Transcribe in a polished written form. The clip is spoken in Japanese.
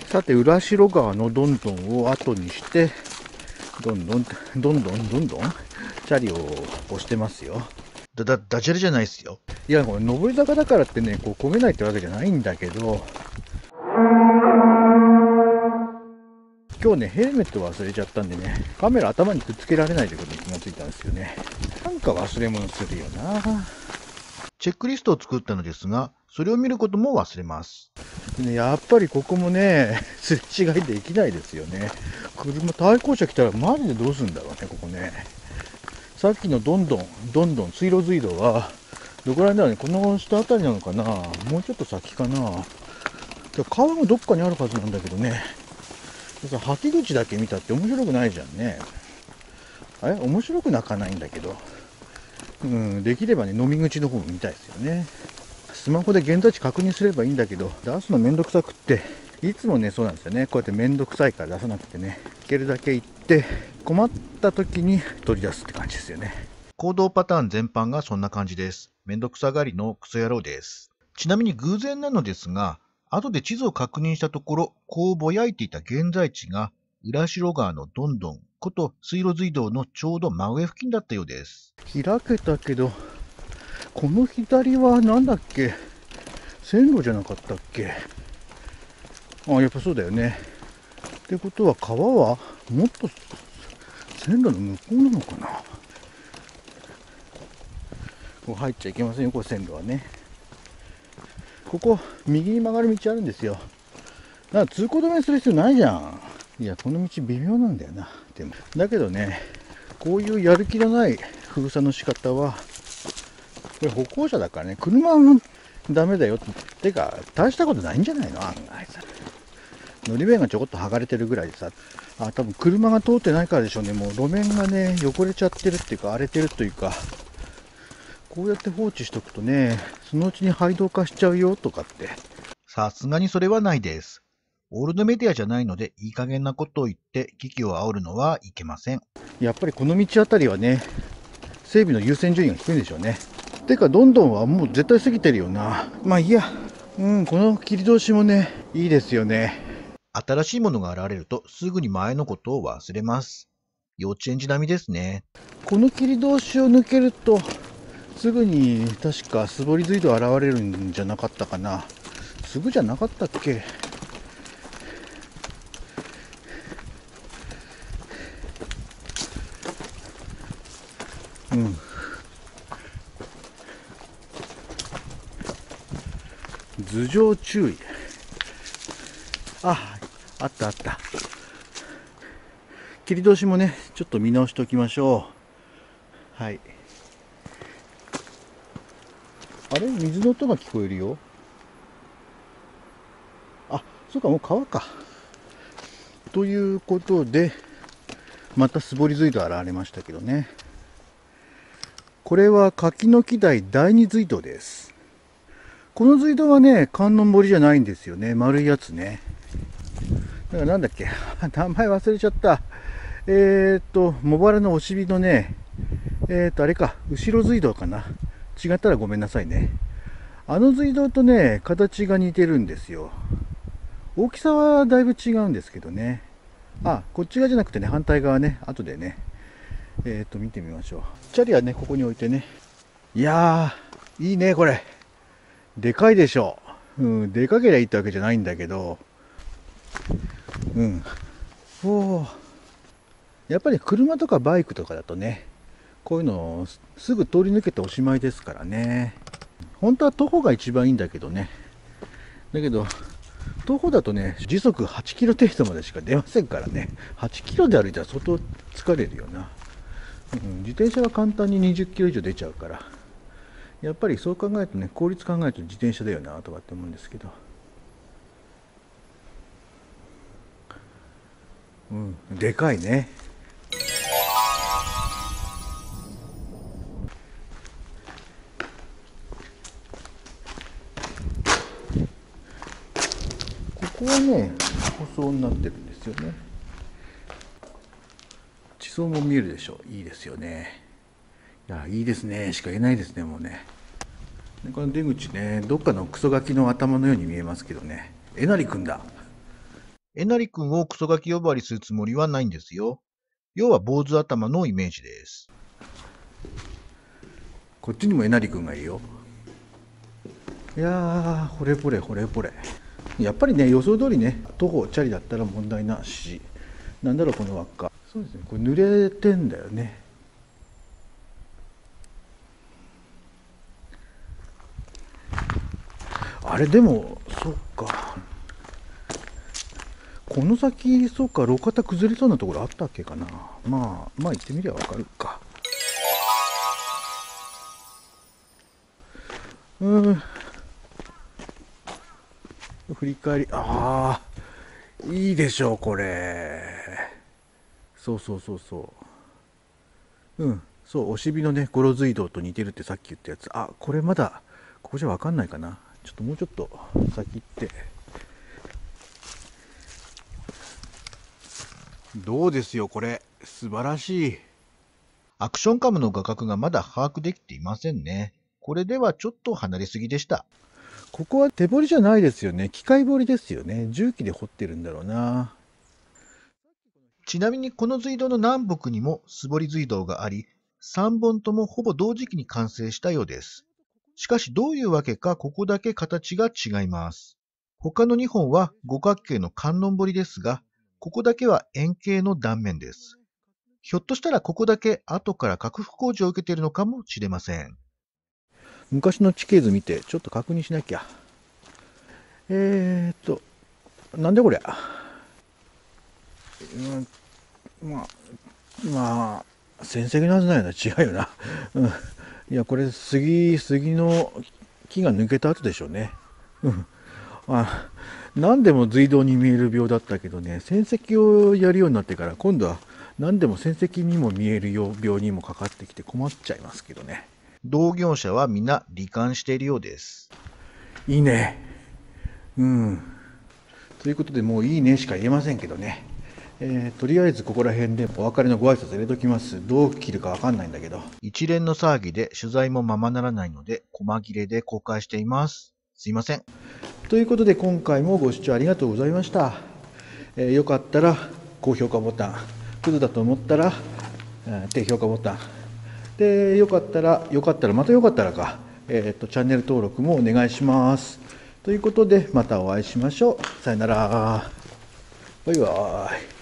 さて、浦代川のどんどんを後にして、どんどんチャリを押してますよ。 ダジャレじゃないっすよ。 いや、これ上り坂だからってね、こう焦げないってわけじゃないんだけど、今日ね、ヘルメット忘れちゃったんでね、カメラ頭にくっつけられないということに気がついたんですよね。なんか忘れ物するよな。 チェックリストを作ったのですが、それを見ることも忘れます。 ね、やっぱりここもね、すれ違いできないですよね。車、対向車来たらマジでどうするんだろうね、ここね。さっきのどんどん水路隧道は、どこら辺だろうね、この下あたりなのかな、もうちょっと先かな。川もどっかにあるはずなんだけどね。はき口だけ見たって面白くないじゃんね。面白く泣かないんだけど。できればね、飲み口の方も見たいですよね。スマホで現在地確認すればいいんだけど、出すのめんどくさくって、いつもね、そうなんですよね。こうやってめんどくさいから出さなくてね、行けるだけ行って、困った時に取り出すって感じですよね。 行動パターン全般がそんな感じです。めんどくさがりのクソ野郎です。ちなみに偶然なのですが、後で地図を確認したところ、こうぼやいていた現在地が、浦代川のどんどんこと水路隧道のちょうど真上付近だったようです。 開けたけど、この左はなんだっけ、線路じゃなかったっけ。やっぱそうだよね。ってことは川はもっと線路の向こうなのかな。ここ入っちゃいけませんよ、これ線路はね。ここ右に曲がる道あるんですよ。だから通行止めする必要ないじゃん。いや、この道微妙なんだよな。でもだけどね、こういうやる気のない封鎖の仕方は、これ歩行者だからね、車はダメだよってか、大したことないんじゃないの、案外さ。のり面がちょこっと剥がれてるぐらいでさ、多分車が通ってないからでしょうね。もう路面がね、汚れちゃってるっていうか、荒れてるというか、こうやって放置しとくとね、そのうちに廃道化しちゃうよとかって。 さすがにそれはないです。オールドメディアじゃないので、いい加減なことを言って危機を煽るのはいけません。 やっぱりこの道あたりはね、整備の優先順位が低いんでしょうね。てか、どんどんはもう絶対過ぎてるよな。まあいいや。この切り通しもね、いいですよね。 新しいものが現れるとすぐに前のことを忘れます。幼稚園児並みですね。 この切り通しを抜けると、すぐに確か素掘り隧道現れるんじゃなかったかな。すぐじゃなかったっけ。頭上注意。あったあった。切り通しもね、ちょっと見直しておきましょう。はい。あれ、水の音が聞こえるよ。そうか、もう川か。ということで、また素掘り隧道現れましたけどね。これは柿の木台第二隧道です。この隧道はね、観音堀じゃないんですよね。丸いやつね。だからなんだっけ名前忘れちゃった。茂原のお尻のね、あれか、後ろ隧道かな。違ったらごめんなさいね。あの隧道とね、形が似てるんですよ。大きさはだいぶ違うんですけどね。こっち側じゃなくてね、反対側ね、後でね、見てみましょう。チャリはね、ここに置いてね。いやー、いいね、これ。でかいでしょ。でかけりゃいいってわけじゃないんだけど、やっぱり車とかバイクとかだとね、こういうのすぐ通り抜けておしまいですからね。本当は徒歩が一番いいんだけどね。だけど、徒歩だとね、時速8キロ程度までしか出ませんからね。8キロで歩いたら相当疲れるよな。自転車は簡単に20キロ以上出ちゃうから。やっぱりそう考えるとね、効率考えると自転車だよなとかって思うんですけど。でかいね。ここはね、舗装になってるんですよね。地層も見えるでしょ。いいですよね。いや、いいですねしか言えないですね、もうね。でこの出口ね、どっかのクソガキの頭のように見えますけどね。えなりくんだ。 えなりくんをクソガキ呼ばわりするつもりはないんですよ。要は坊主頭のイメージです。 こっちにもえなりくんがいるよ。いやー、惚れ惚れ惚れ惚れ。やっぱりね、予想通りね、徒歩チャリだったら問題なし。なんだろうこの輪っか。そうですね、これ濡れてんだよね。あれでもそっか、この先そうか、路肩崩れそうなところあったっけかな。まあ行ってみりゃわかるか。振り返り、ああいいでしょうこれ。そうそうそうそう、そう、お尻のねゴロ隧道と似てるってさっき言ったやつ。あ、これまだここじゃわかんないかな。ちょっともうちょっと先行って。どうですよこれ、素晴らしい。 アクションカムの画角がまだ把握できていませんね。これではちょっと離れすぎでした。 ここは手掘りじゃないですよね。機械掘りですよね。重機で掘ってるんだろうな。 ちなみにこの隧道の南北にも素掘り隧道があり、3本ともほぼ同時期に完成したようです。しかしどういうわけかここだけ形が違います。他の2本は五角形の観音掘りですが、ここだけは円形の断面です。ひょっとしたらここだけ後から拡幅工事を受けているのかもしれません。 昔の地形図見てちょっと確認しなきゃ。なんでこりゃ。まあ戦績のはずないよな。違うよな。いやこれ杉の木が抜けた後でしょうね。何でも隧道に見える病だったけどね、戦績をやるようになってから今度は何でも戦績にも見える病にもかかってきて困っちゃいますけどね。 同業者は皆罹患しているようです。 いいね。ということでもういいねしか言えませんけどね。とりあえずここら辺でお別れのご挨拶入れときます。どう切るかわかんないんだけど。 一連の騒ぎで取材もままならないので細切れで公開しています。すいません。 ということで今回もご視聴ありがとうございました。よかったら高評価ボタン、クズだと思ったら低評価ボタンで、よかったらまたよかったらか、チャンネル登録もお願いします。ということでまたお会いしましょう。さよなら。バイバイ。